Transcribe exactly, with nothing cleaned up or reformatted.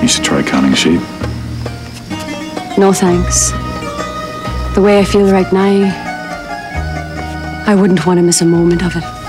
You should try counting sheep. No thanks. The way I feel right now, I wouldn't want to miss a moment of it.